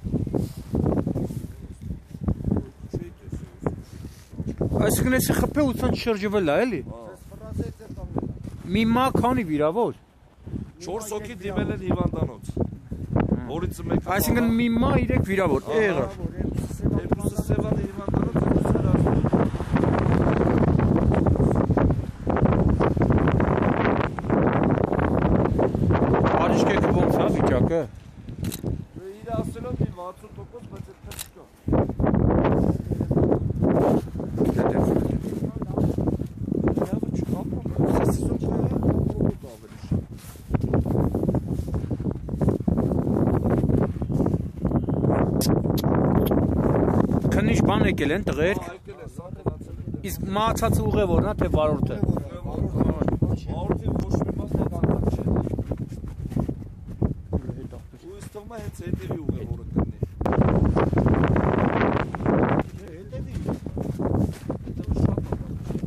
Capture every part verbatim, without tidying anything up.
Այսինքն էսի խփե ութան շրջվել է, էլի։ Մի մա քանի վիրավոր։ չորս հոգի դիմել են հիվանդանոց։ Որից մեկը Այսինքն մի մա երեք վիրավոր, եղավ։ Երկուսը Սևանի հիվանդանոց, երկուսը Արիշկեքը ոնց է վիճակը։ Իր ասելով մի վաթսուն տոկոս, բայց այդպես չկա։ Քնիշ բան եկել են տղերք։ Իսկ մահացածը ուղևորն է, թե վարորդը։ Վարորդի ոչ մի մաս հետանակ չէ։ Ու ըստ թվում է հենց հետևի ուղևորը կլինի։ Հետևի։ Հետևի շատ է։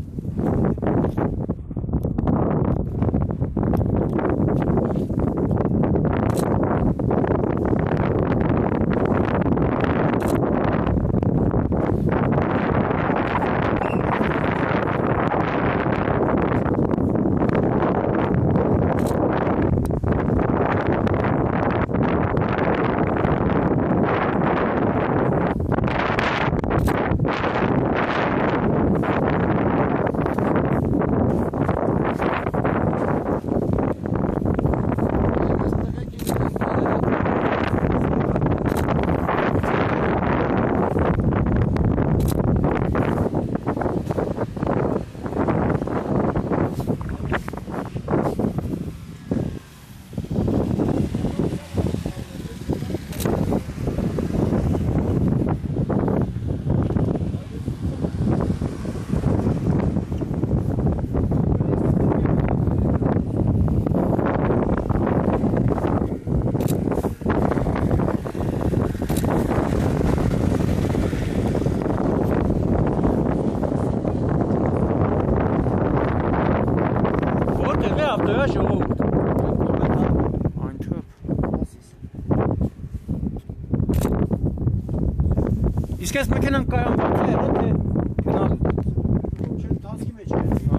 Իսկ այս մեքենան կայանված է, թե գնալ։ Չէ, տանցքի մեջ է։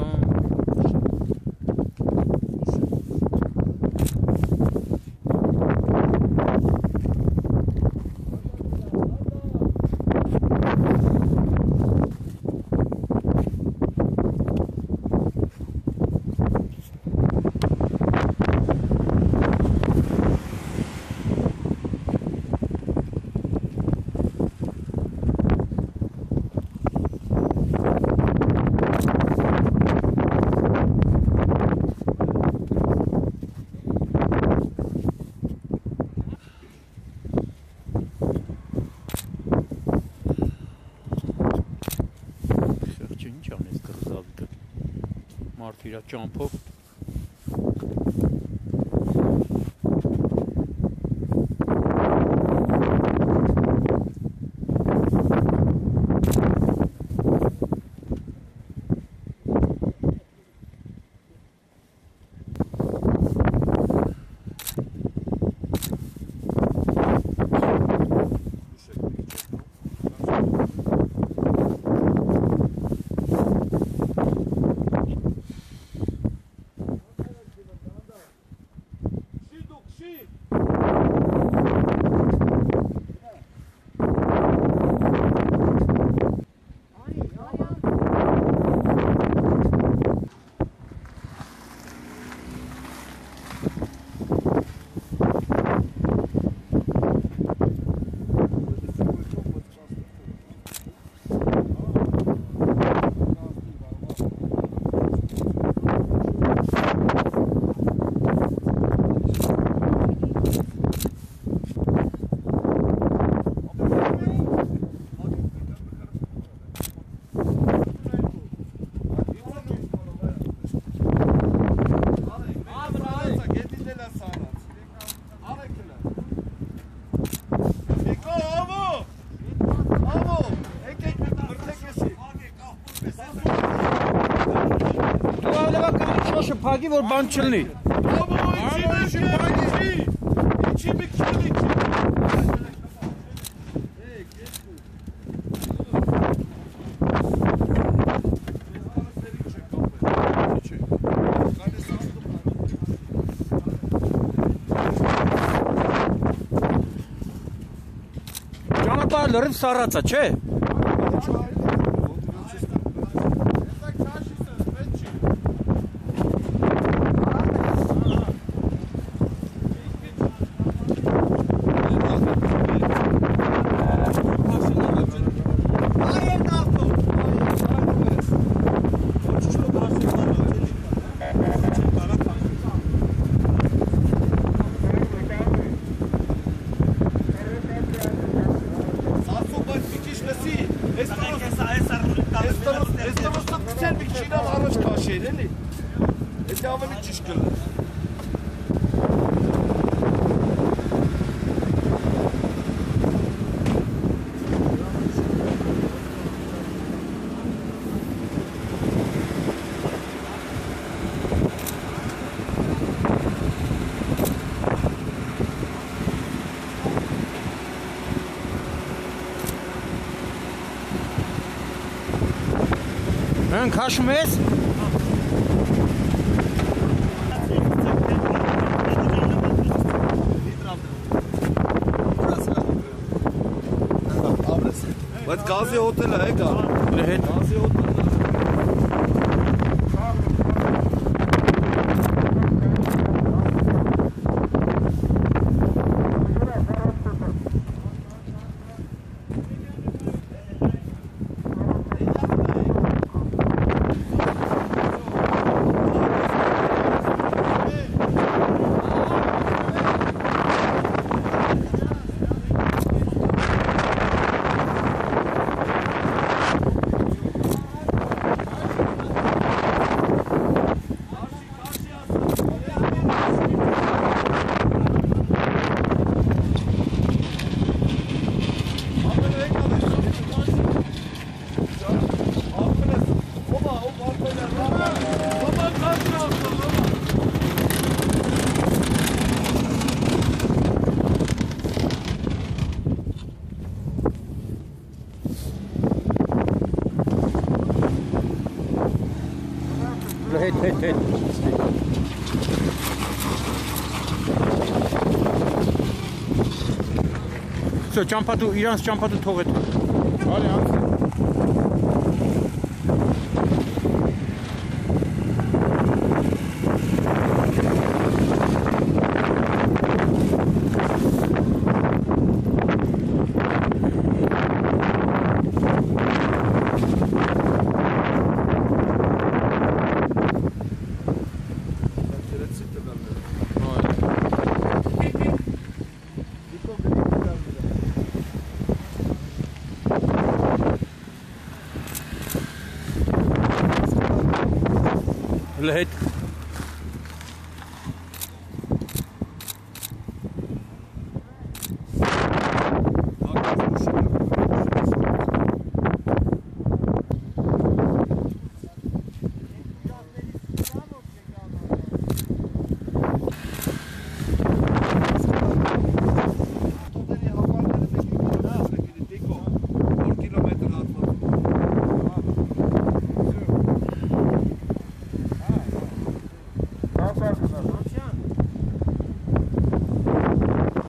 Իր ճամփով Փակի որ բան չլինի։ Աբո ինչի մեջ փակի։ Ինչի մեջ չլինի։ ճանապարհը լրիվ սառած է, չէ։ Քաշում ես։ Բայց գազի հոտելը է գա։ Գազի հոտելը։ Հետ, հետ, հետ։ Всё, ճամփատու, իրանց ճամփատու թողეთ։ Արի անց։ Lehet. Thank you.